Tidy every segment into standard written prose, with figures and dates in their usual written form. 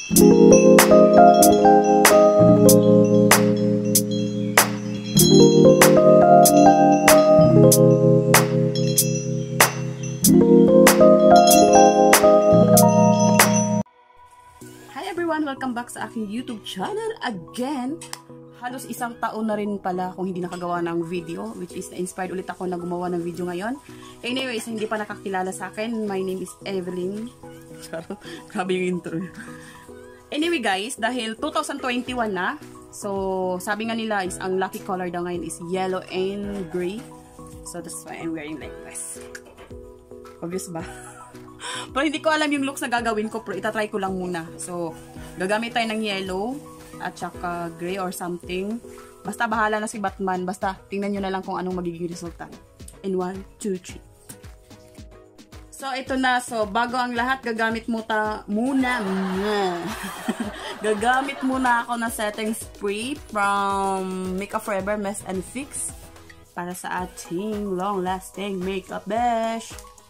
Hi everyone! Welcome back sa aking YouTube channel again. Halos isang taon na rin pala kung hindi nakagawa ng video, which is na-inspired ulit ako na gumawa ng video ngayon. Anyways, hindi pa nakakilala sa akin, my name is Evelyn. Grabe yung intro. Anyway guys, dahil 2021 na, so sabi nga nila is ang lucky color daw ngayon is yellow and gray. So that's why I'm wearing like this. Obvious ba? Pero hindi ko alam yung looks na gagawin ko, pero itatry ko lang muna. So, gagamit tayo ng yellow at saka gray or something. Basta bahala na si Batman. Basta tingnan nyo na lang kung anong magiging resulta. And 1, 2, 3. So, ito na. So, bago ang lahat, gagamit muna. Gagamit muna ako ng setting spray from Makeup Forever Mess and Fix para sa ating long-lasting makeup besh.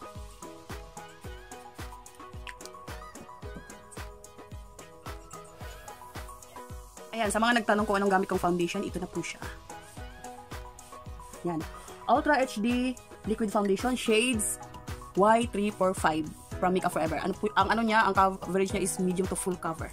Ayan, sa mga nagtanong kung anong gamit kong foundation, ito na po siya. Yan. Ultra HD Liquid Foundation Shades Y345 from Makeup Forever. Ang ano niya, ang coverage niya is medium to full cover.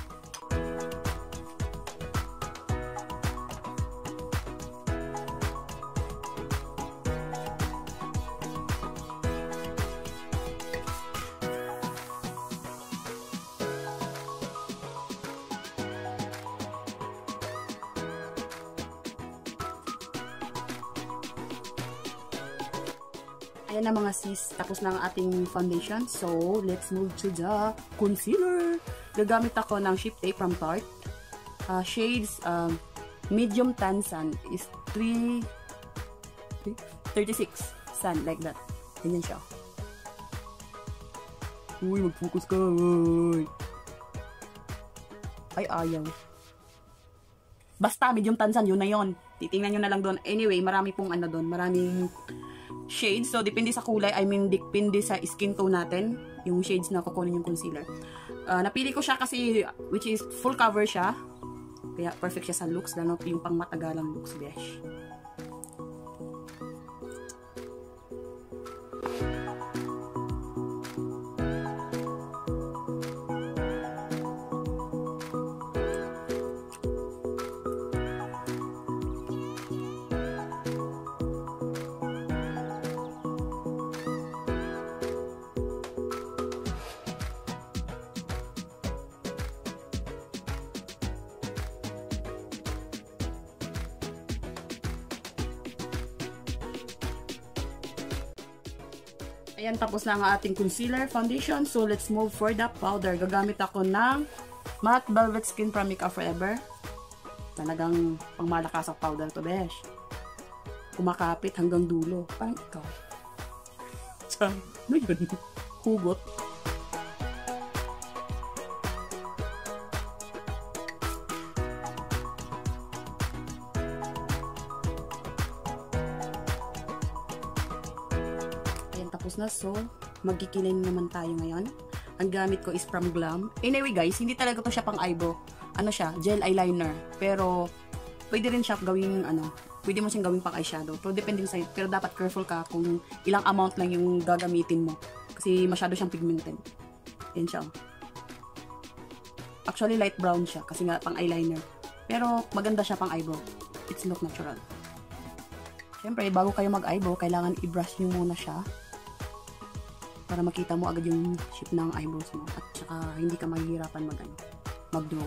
Ayan na mga sis, tapos na ang ating foundation. So, let's move to the concealer. Gagamit ako ng Shape Tape from Tarte. Shades, medium tan sun is 36 sun, like that. Ganyan siya. Uy, mag-focus ka. Ay, ayaw. Basta, medium tan sun, yun na yun. Titingnan nyo na lang doon. Anyway, marami pong ano doon. Maraming shades. So, depende sa kulay. I mean, depende sa skin tone natin. Yung shades na kukunin yung concealer. Napili ko siya kasi, which is full cover siya. Kaya, perfect siya sa looks. Lalo yung pang matagalang looks, besh. Ayan, tapos na ang ating concealer, foundation. So, let's move for the powder. Gagamit ako ng Matte Velvet Skin from Makeup Forever. Talagang pangmalakas ang powder to, besh. Kumakapit hanggang dulo. Parang ikaw. Ano yun? Hugot. Tapos na, so magkikilay naman tayo ngayon. Ang gamit ko is from Glam. Anyway guys, hindi talaga to siya pang eyebrow. Ano siya, gel eyeliner. Pero pwede rin siya gawing pwede mo siyang gawing pang eyeshadow. Pero depende sa'yo. Pero dapat careful ka kung ilang amount lang yung gagamitin mo. Kasi masyado siyang pigmented. Yan siya. Actually light brown siya kasi nga pang eyeliner. Pero maganda siya pang eyebrow. It's look natural. Siyempre, bago kayo mag-eyebrow, kailangan i-brush nyo muna siya. Para makita mo agad yung shape ng eyebrows mo. At saka hindi ka mahihirapan mag-draw.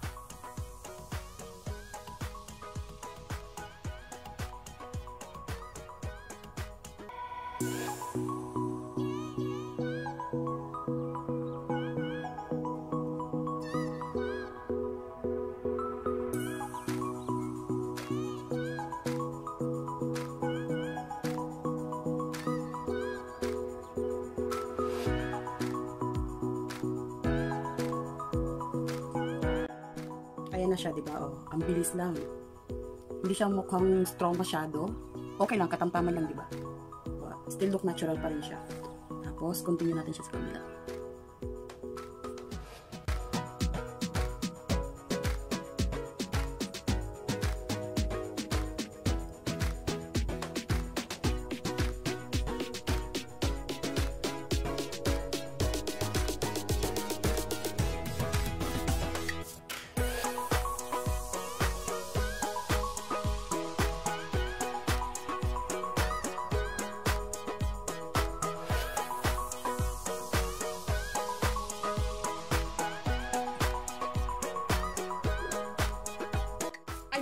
Ayan na siya, diba? Oh, ang bilis lang. Hindi siya mukhang strong masyado. Okay lang, katamtaman lang, diba? Still look natural pa rin siya. Tapos, continue natin siya sa kabila.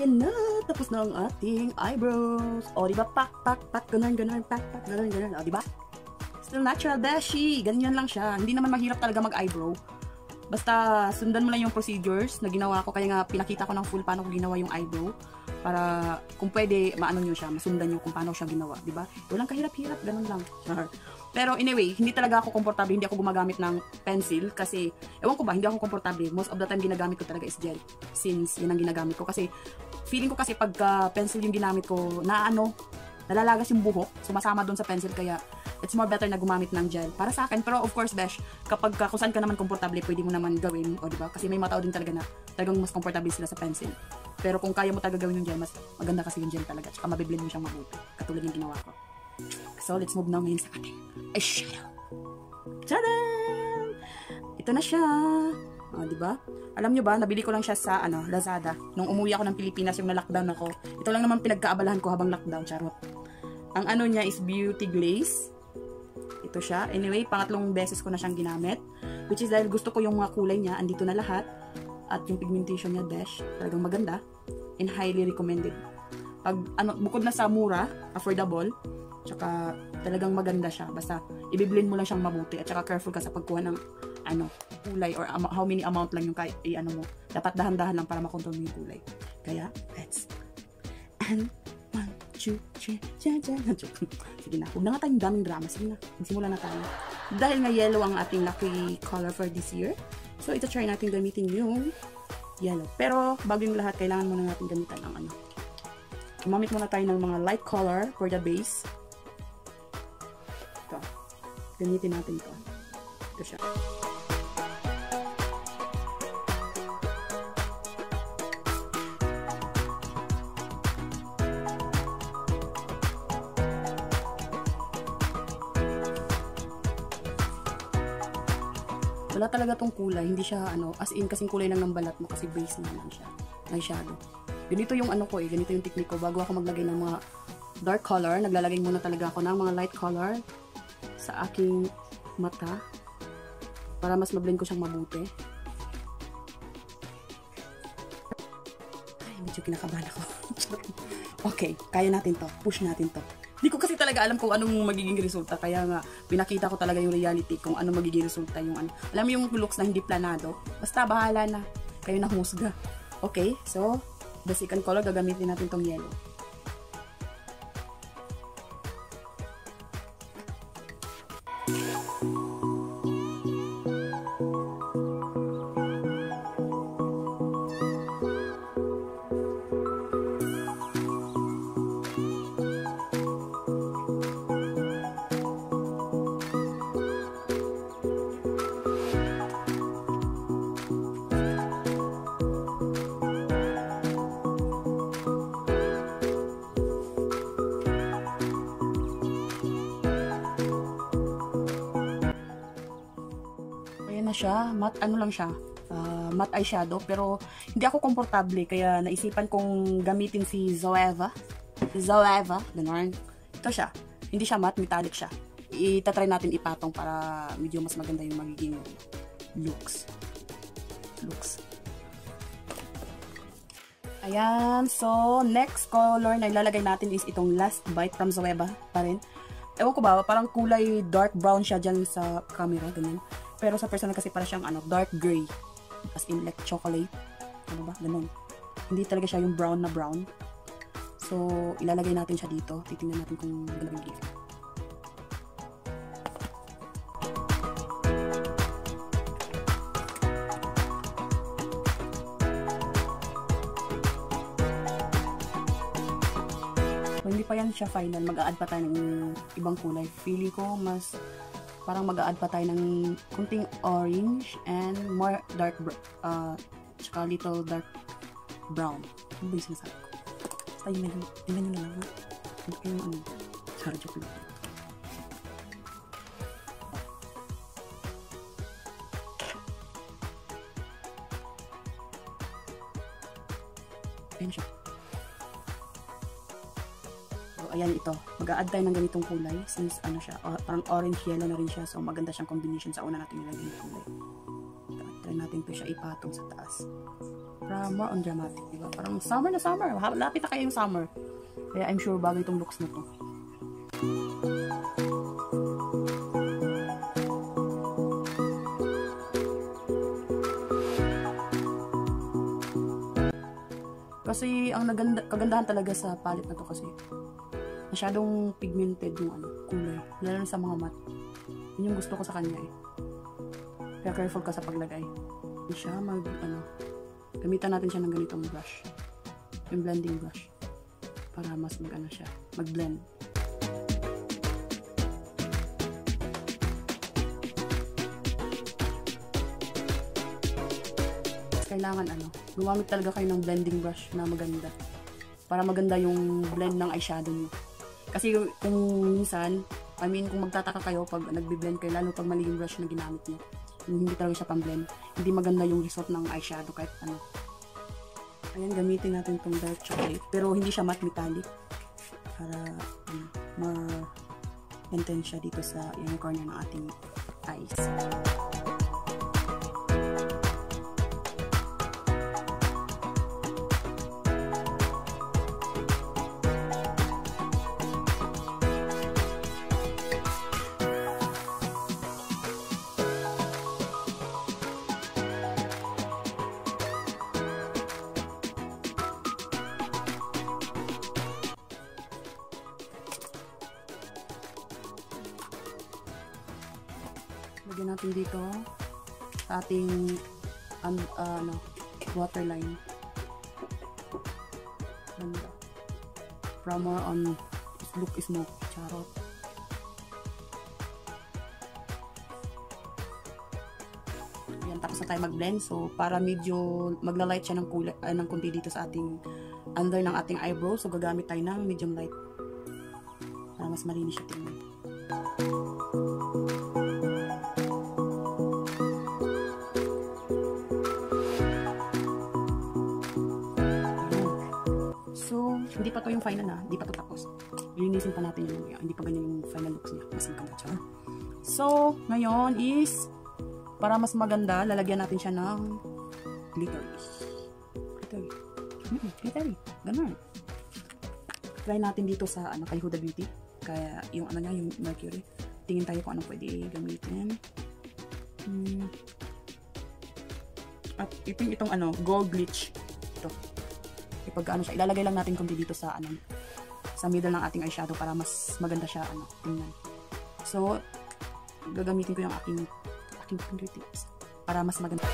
ayan na, tapos na ang ating eyebrows. O, diba? Pak, pak, pak, ganun, ganun, pak, pak, ganun, ganun. O, diba? Still natural, beshi. Ganyan lang siya. Hindi naman mahirap talaga mag-eyebrow. Basta, sundan mo lang yung procedures na ginawa ko. Kaya nga, pinakita ko ng full paano ko ginawa yung eyebrow. Para, kung pwede, maano nyo siya, masundan nyo kung paano siya ginawa. Diba? Walang kahirap-hirap, ganun lang. Pero anyway, hindi talaga ako komportable, hindi ako gumagamit ng pencil kasi, ewan ko ba, hindi ako komportable. Most of the time ginagamit ko talaga is gel. Since yun ang ginagamit ko. Kasi, feeling ko kasi pagka pencil yung ginamit ko, nalalagas yung buhok, sumasama doon sa pencil, kaya it's more better na gumamit ng gel. Para sa akin, pero of course, besh, kapag kung saan ka naman komportable, pwede mo naman gawin, o diba? Kasi may mga tao din talaga na talagang mas komportable sila sa pencil. Pero kung kaya mo talaga gawin yung gel, mas maganda kasi yung gel talaga. Tsaka mabiblend mo siyang mabuti. Katulad yung ginawa ko. So, let's move now ngayon sa ating eyeshadow. Tadaan! Ito na siya. O, diba? Alam nyo ba, nabili ko lang siya sa, Lazada. Nung umuwi ako ng Pilipinas, yung na-lockdown ako. Ito lang naman pinagkaabalahan ko habang lockdown, charot. Ang ano niya is Beauty Glaze. Ito siya. Anyway, pangatlong beses ko na siyang ginamit. Which is dahil gusto ko yung mga kulay niya. Andito na lahat. At yung pigmentation niya, besh. Talagang maganda. And highly recommended. Pag, bukod na sa mura, affordable, tsaka talagang maganda siya. Basta, i-blend mo lang siyang mabuti. At saka careful ka sa pagkuha ng, kulay or how many amount lang yung mo. Dapat dahan-dahan lang para makontrol mo yung kulay. Kaya, let's. And, 1, 2, 3, sige na. Huwag na nga tayong daming drama. Sige na. Magsimula na tayo. Dahil nga yellow ang ating lucky color for this year. So, ito try natin gamitin yung yellow. Pero, bago yung lahat, kailangan muna natin gamitan ng Gumamit muna tayo ng mga light color for the base. Ito. Gamitin natin ito. Ito siya. Wala talaga tong kulay. Hindi siya, as in, kasing kulay lang ng balat mo kasi base na lang siya. Eyeshadow. Ganito yung ganito yung technique ko. Bago ako maglagay ng mga dark color, naglalagay muna talaga ako ng mga light color sa aking mata para mas mablend ko siyang mabuti. Ay, medyo kinakabahan ako. Okay, kaya natin to. Push natin to. Hindi ko kasi talaga alam kung anong magiging resulta. Kaya nga, pinakita ko talaga yung reality kung anong magiging resulta. Alam mo yung looks na hindi planado. Basta, bahala na. Kayo na husga. Okay, so, the second color, gagamitin natin tong yellow. Siya, matte lang siya, matte eyeshadow, pero hindi ako komportable kaya naisipan kong gamitin si Zoeva, ganun. Ito siya, hindi siya matte, metallic siya. Itatry natin ipatong para medyo mas maganda yung magiging looks. Ayan, so next color na ilalagay natin is itong Last Bite from Zoeva pa rin. Ewan ko ba, parang kulay dark brown siya dyan sa camera, ganyan. Pero sa personal kasi para siyang dark gray. As in like chocolate. Ano ba? Ganun. Hindi talaga siya yung brown na brown. So, ilalagay natin siya dito. Titingnan natin kung magandang gift. So, hindi pa yan siya final. Mag-a-add pa tayo ng ibang kulay. Feeling ko mas parang mag-a-add pa tayo ng kunting orange and more dark tsaka little dark brown. Ano ba yung sinasabi ko? Basta yun nyo na lang, ha? Hindi kayo sorry, joke lang. Ayan siya. Ayan ito. Mag-a-add tayo ng ganitong kulay since siya, parang orange yellow na rin siya. So maganda siyang combination sa una natin nilagay yung kulay. Ito, try try natin to siya ipatong sa taas. Para more on dramatic, diba? Parang summer na summer. Lapit na kayo yung summer. Kaya I'm sure bagay itong looks na to. Kasi ang kagandahan talaga sa palette na to kasi masyadong pigmented yung kulay. Lalo na sa mga matte. Yun yung gusto ko sa kanya eh. Kaya careful ka sa paglagay. Hindi siya gamitan natin siya ng ganitong brush. Yung blending brush. Para mas siya, mag-blend. Kailangan gumamit talaga kayo ng blending brush na maganda. Para maganda yung blend ng eyeshadow nyo. Kasi kung minsan, kung magtataka kayo pag nagbe-blend kayo, lalo pag mali yung brush na ginamit nyo, hindi talaga siya pang-blend, hindi maganda yung result ng eyeshadow kahit ano. Ayan, gamitin natin itong dark chocolate. Pero hindi siya matte metallic. Para ma-intense siya dito sa yung corner ng ating eyes. Lagyan natin dito sa ating waterline. Ganda. Primer on look smoke. Charot. Ayan, tapos na tayo mag-blend. So, para medyo magla-light siya ng kulay, ng konti dito sa ating under ng ating eyebrow. So, gagamit tayo ng medium light para mas malinis siya tingnan. Hindi pa to yung final na, hindi pa to tapos. Linisin pa natin yung hindi pa ganyan yung final looks niya. Mas maganda siya. So, ngayon is, para mas maganda, lalagyan natin siya ng glittery. Glittery. Ganun. Try natin dito sa, kay Huda Beauty. Kaya, yung niya, yung Mercury. Tingin tayo kung anong pwede gamitin. At itong gold glitch. Ito. Pag siya, ilalagay lang natin konti dito sa sa middle ng ating eyeshadow para mas maganda siya tingnan. So, gagamitin ko yung aking fingertips para mas maganda.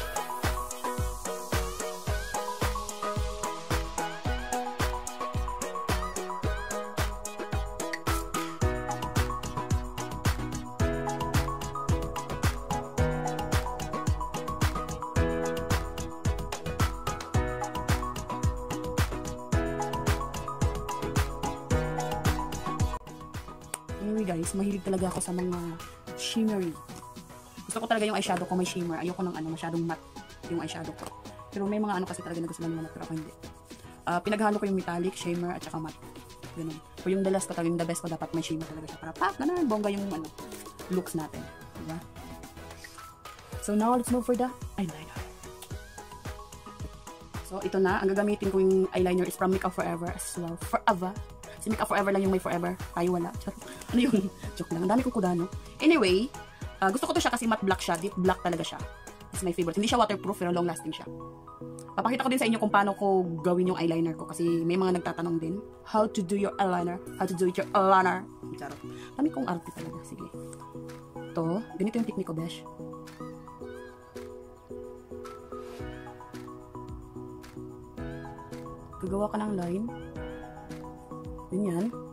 Anyway guys, mahilig talaga ako sa mga shimmery. Gusto ko talaga yung eyeshadow ko may shimmer. Ayoko ng masyadong matte yung eyeshadow ko. Pero may mga kasi talaga na gusto lang naman, pero ako hindi. Pinaghalo ko yung metallic, shimmer, at saka matte. Ganun. O yung the last ko talaga, yung the best ko dapat may shimmer talaga siya. Para ganun, bongga yung looks natin. Diba? So now, let's move for the eyeliner. So ito na, ang gagamitin ko yung eyeliner is from Makeup Forever as well. Forever. Si Makeup Forever lang yung may forever. Tayo wala. Ano yun? Joke lang. Ang dami kong kudano. Anyway, gusto ko to siya kasi matte black siya. Deep black talaga siya. It's my favorite. Hindi siya waterproof pero long lasting siya. Papakita ko din sa inyo kung paano ko gawin yung eyeliner ko. Kasi may mga nagtatanong din. How to do your eyeliner? How to do your eyeliner? Charot. Dami kong arte talaga. Sige. Ito. Ganito yung technique ko, besh. Gagawa ka ng line. Ganyan.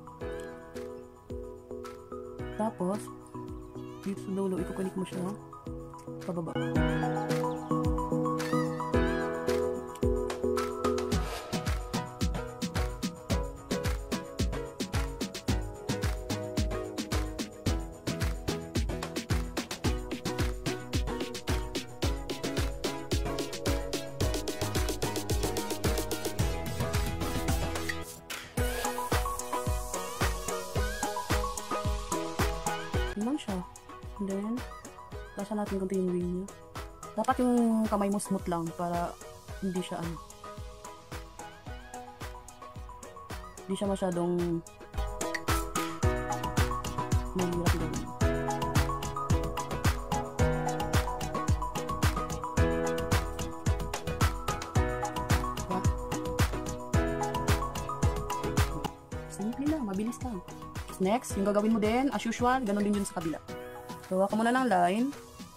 Tapos, dito sa dulo, ikukunik mo siya pababa. Lang siya. And then, lasa natin kunti yung wing niya. Dapat yung kamay mo smooth lang para hindi siya hindi siya masyadong mahirap gawin. Diba? Simple lang, mabilis lang. Next, yung gagawin mo din, as usual, ganun din yun sa kabila. Gawa ka muna ng line.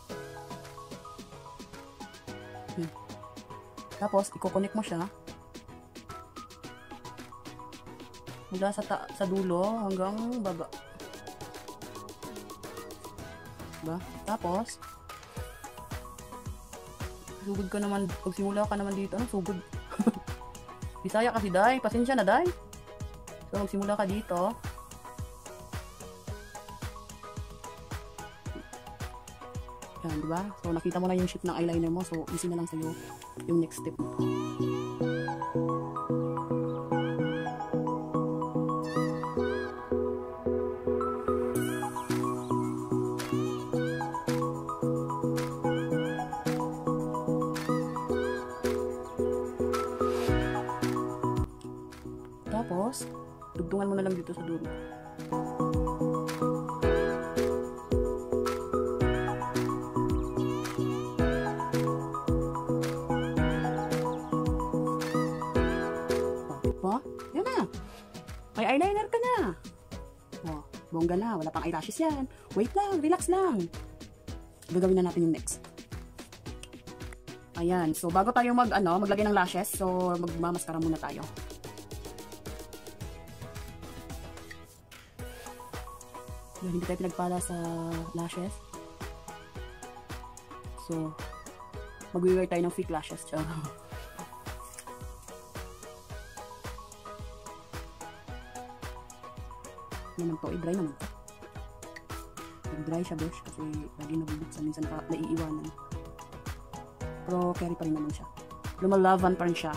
Tapos, i-connect mo siya mula sa dulo hanggang baba. Diba? Tapos, sugod ka naman, pag simula ka naman dito, sugod. Bisaya kasi, day. Pasensya na, day. So, magsimula ka dito. Yan, diba? So, nakita mo na yung shape ng eyeliner mo. So, easy na lang sa'yo yung next step mo. Tapos, dugtungan mo na lang dito sa dulo. Yan na. May eyeliner ka na. Oh, bongga na. Wala pang eyelashes yan. Wait lang. Relax lang. Gagawin na natin yung next. Ayan. So, bago tayo maglagay ng lashes, so, magmamaskara muna tayo. Hindi tayo pinagpala sa lashes. So, mag-wear tayo ng fake lashes. Naman to, i-dry naman to. Nag-dry siya, besh, kasi lagi nabubuksan, minsan naiiwanan. Pero carry pa rin naman siya. Lumalavan pa rin siya.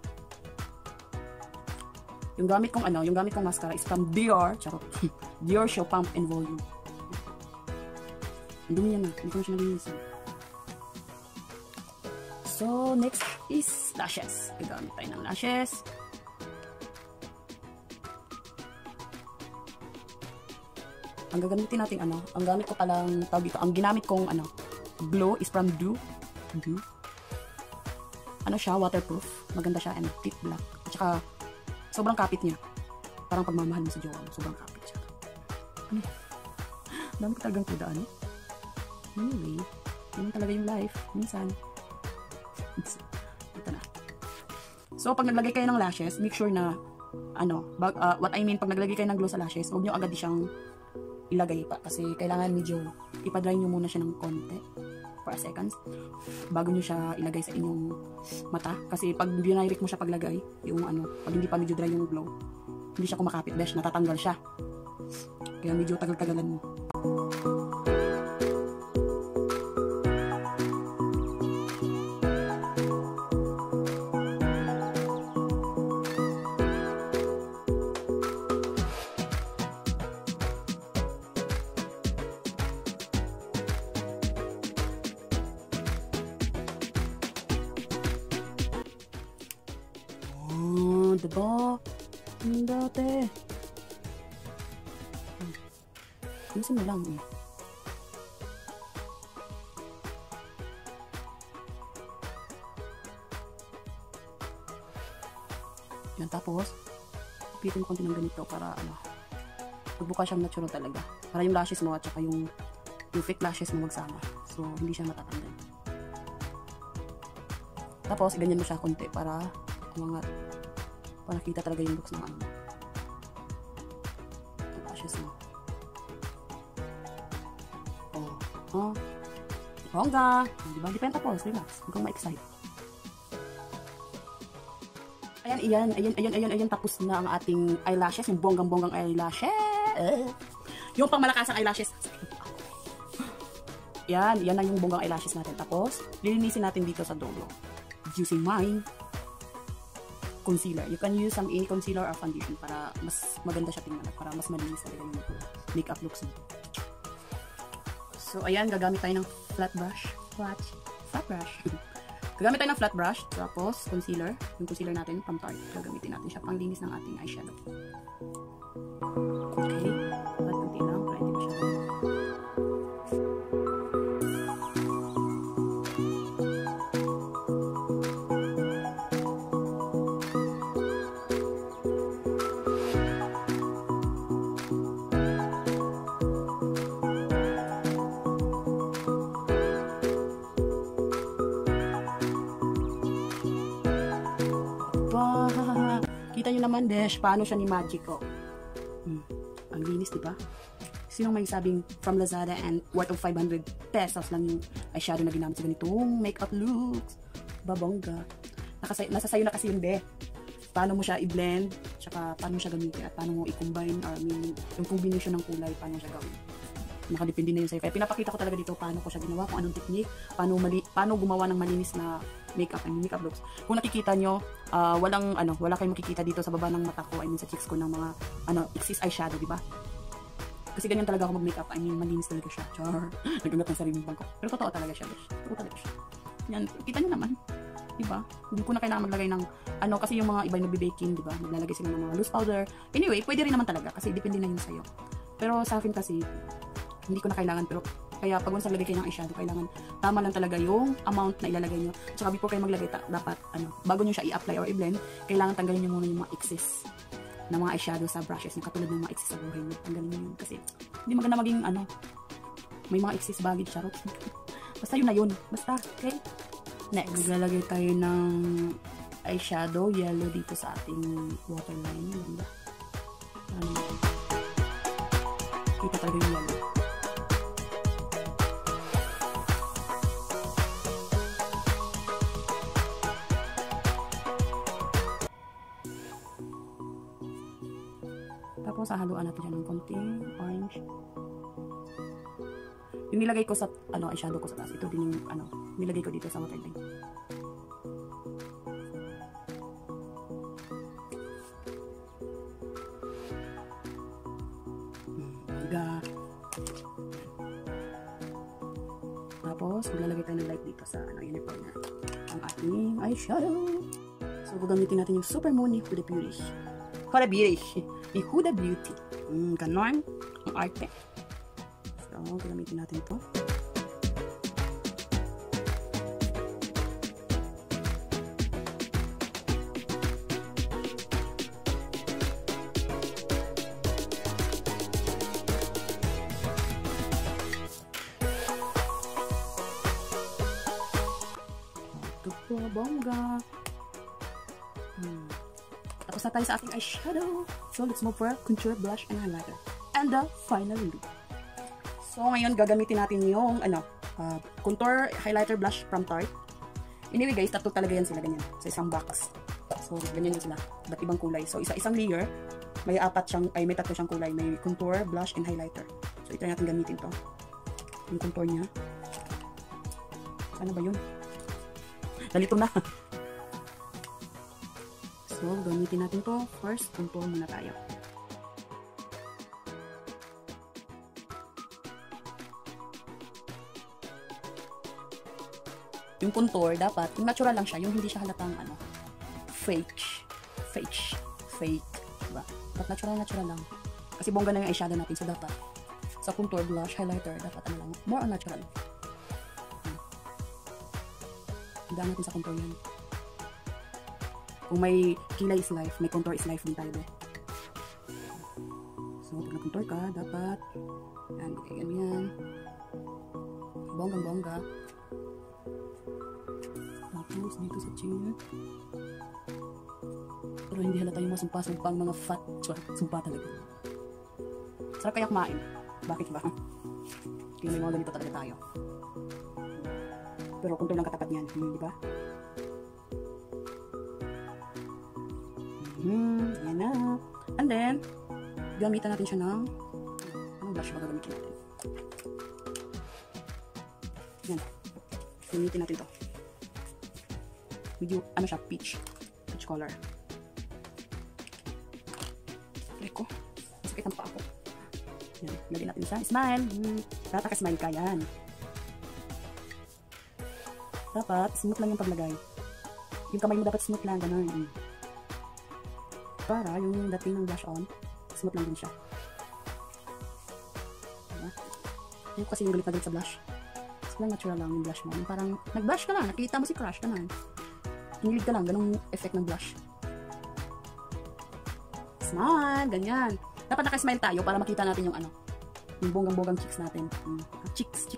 Yung gamit kong mascara is from Dior. Charot. Dior Show Pump and Volume. Ang dumi yan na. Hindi ko na siya nalinisan. So, next is lashes. Gagamit tayo ng lashes. Ang gagamitin natin ang gamit ko palang tawag dito, ang ginamit kong glow is from Dew. Siya, waterproof. Maganda siya and thick black. At saka sobrang kapit niya. Parang pagmamahal mo sa jowa mo, sobrang kapit siya. Dami ko talagang kuda, Anyway, yun talaga yung life. Minsan. Ito na. So, pag naglagay kayo ng lashes, make sure na what I mean, pag naglagay kayo ng glow sa lashes, huwag nyo agad siyang ilagay pa kasi kailangan medyo ipa-dry nyo muna siya ng konti for a seconds bago nyo siya ilagay sa inyong mata kasi pag binayrik mo siya paglagay yung pag hindi pa medyo dry yung glow hindi siya kumakapit, besh, natatanggal siya kaya medyo tagal-tagalan mo. Diba? Yung dati. Ayusin mo lang Yan, tapos ipitin ko konti ng ganito para magbuka siyang natural talaga. Para yung lashes mo at saka yung fake lashes mo magsama. So, hindi siya matatanggal. Tapos, ganyan mo siya konti para kita talaga yung looks ng lashes mo. Bongga! Diba? Di pa yung tapos. Relax. Huwag kang ma-excite. Ayan. Tapos na ang ating eyelashes. Yung bonggang-bonggang eyelashes. Yung pang malakasang eyelashes. Yan na yung bonggang eyelashes natin. Tapos, lilinisin natin dito sa dulo. Using my concealer. You can use some concealer or foundation para mas maganda siya tingnan at para mas malinis talaga yung makeup looks mo. So, ayan, gagamit tayo ng flat brush. flat brush. Gagamit tayo ng flat brush, tapos concealer. Yung concealer natin, from Tarte. Gagamitin natin siya pang linis ng ating eyeshadow. Okay. At kunti lang, para hindi masyado. Kita nyo naman, Desh, paano siya ni Magic, oh. Ang linis, diba? Sinong may sabing from Lazada and worth of 500 pesos lang yung eyeshadow na ginamit sa ganitong makeup looks. Babongga. Nasa sayo na kasi yun, be. Paano mo siya i-blend, tsaka paano mo siya gamitin, at paano mo i-combine, or meaning, yung combination ng kulay, paano siya gawin. Nakadepende na yun sa'yo. Kaya pinapakita ko talaga dito paano ko siya ginawa, kung anong technique, paano gumawa ng malinis na makeup, makeup looks. Kung nakikita nyo, wala kayong makikita dito sa baba ng mata ko, sa cheeks ko ng mga, exist eyeshadow, diba? Kasi ganyan talaga ako mag-makeup, malinis talaga siya. Char, nagangat ng sariling bangko. Pero totoo talaga siya, guys. Totoo talaga siya. Yan, kita nyo naman. Diba? Hindi ko na kailangan maglagay ng, kasi yung mga iba yung nagbe-baking, diba? Maglalagay sila ng mga loose powder. Anyway, pwede rin naman talaga, kasi depende na yun sa'yo. Pero sa akin kasi, hindi ko na kailangan, pero kaya pag once naglagay kayo ng eyeshadow, kailangan tama lang talaga yung amount na ilalagay nyo. Tsaka before kayo maglagay, dapat, bago nyo siya i-apply or i-blend, kailangan tanggalin nyo muna yung mga excess na mga eyeshadow sa brushes, yung katulad ng mga excess sa buhay nyo. Tanggalin nyo yun, kasi hindi maganda maging, may mga excess baggage, charot. Basta yun na yun. Basta, okay? Next, maglalagay tayo ng eyeshadow, yellow dito sa ating waterline. Kita talaga yung yellow. Tapos, hahaluan natin dyan ng konting orange. Yung nilagay ko sa, eyeshadow ko sa taas. Ito din yung, nilagay ko dito sa waterline. Tapos, maglalagay tayo ng light dito sa, uniform na ang ating eyeshadow. So, gagamitin natin yung Super Moon ni Huda Beauty. Huda Beauty. Ni Huda Beauty. Ganon. Ang arte. So, gagamitin natin ito. Ito po, bongga. Tapos na tayo sa ating eyeshadow. So, let's move for contour, blush, and highlighter. And the final look. So, ngayon, gagamitin natin yung, contour, highlighter, blush from Tarte. Anyway, guys, tatlo talaga yan sila, ganyan. Sa isang box. So, ganyan yun sila. Iba't ibang kulay. So, isang layer, may tatlo siyang kulay. May contour, blush, and highlighter. So, ito natin gamitin to. Yung contour niya. Ano ba yun? Nalito na. So, gamitin natin to. First, contour muna tayo. Yung contour, dapat, yung natural lang siya, yung hindi siya halatang, fake. Diba? Dapat natural lang. Kasi bongga na yung eyeshadow natin, so dapat, sa contour, blush, highlighter, dapat lang, more on natural. Hidaan natin sa contour yan. Kung may kilay is life, may contour is life din tayo. So, pag na-contour ka, dapat, ganyan. Bonggang-bongga. Tapos, dito sa chin. Pero hindi halata yung mga sumpa-sumpang mga fat. Sumpa talaga. Sarap kaya kumain. Bakit ba? Kaya may mga ganito talaga tayo. Pero contour lang katapat niyan. Di ba? Yan na. And then, gamitan natin siya ng anong blush ba gagamitin natin? Yan. Gamitin natin to. Medyo, siya, peach color. Reko. Masakit ang paa ko. Yan. Lagyan natin siya. Smile. Tata ka-smile ka. Yan. Dapat, smooth lang yung paglagay. Yung kamay mo dapat smooth lang, ganun. Para yung dating ng blush on, smooth lang din siya. Diba? Yung kasi yung galit na galit sa blush. Lang natural lang yung blush mo. Yung parang nag-blush ka lang, nakita mo si crush ka na. Hinilig ka lang, ganung effect ng blush. Smile, ganyan. Dapat naka-smile tayo para makita natin yung ano, yung bonggang-bonggang cheeks natin. Cheeks.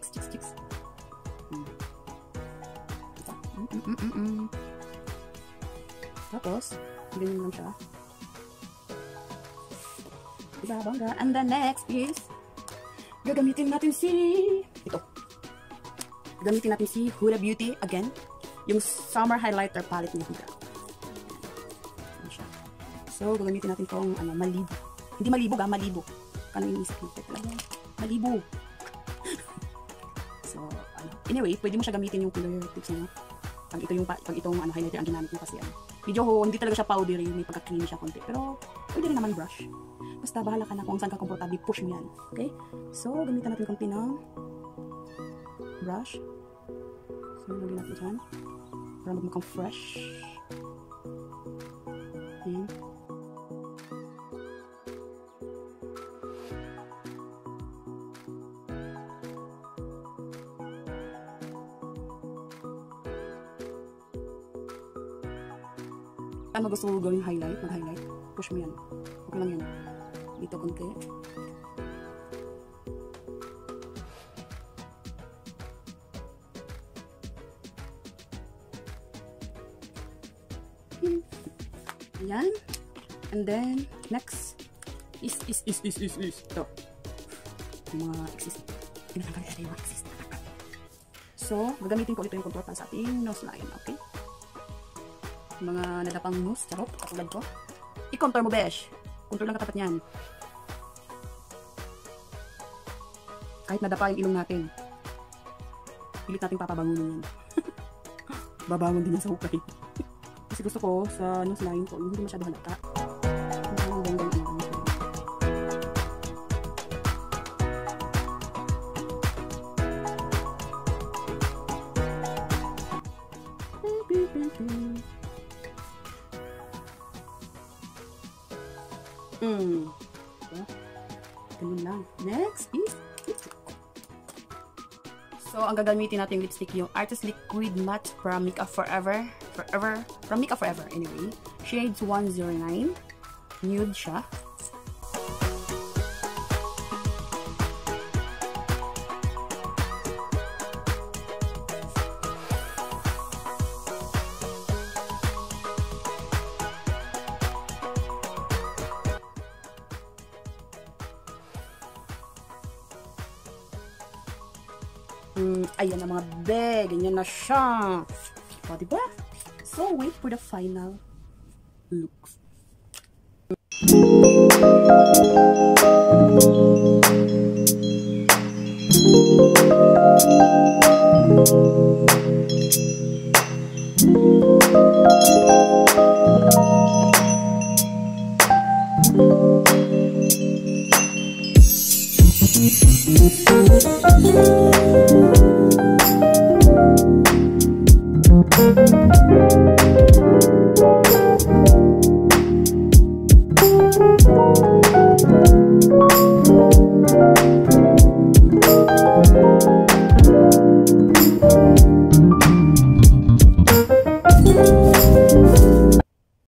Tapos, ganyan lang siya. Diba, bongga? And the next is, gagamitin natin si, ito. Gamitin natin si Huda Beauty again. Yung Summer Highlighter Palette ni Huda. Ayan siya. So, gagamitin natin itong malibo. Hindi malibog malibo. Kanang inisip natin. Malibo. So, anyway, pwede mo siya gamitin yung color tips niya. Pag itong highlighter ang ginamit mo kasi medyo hindi talaga siya powdery. May pagka-creamy siya konti. Pero, pwede rin naman brush. Basta bahala ka na kung saan ka komportable. Push mo yan. Okay? So, gamitan natin konti ng brush. So, lagyan natin dyan. Para magmukhang fresh. Ayan. Tama gusto mo gawing highlight, mag-highlight. Push mo yan. Okay lang yan. Dito konti. Ayan. And then, next is ito. Mga exist. So, gagamitin ko ito yung contour para sa ating nose line. Okay? Mga nadapang nose, charot, katulad ko. I-contour mo, besh. Contour lang katapat niyan. Kahit nadapa yung ilong natin. Pilit natin papabangunin yan. Babangon din yan sa hukay. Kasi gusto ko sa nose line ko, hindi masyado halata. Ganun lang. Next is lipstick. So, ang gagamitin natin lipstick yung Artist Liquid Matte from Makeup Forever. From Makeup Forever, anyway. Shades 109. Nude siya. Ayan na mga bag. Ganyan na siya. O, diba? So, wait for the final look.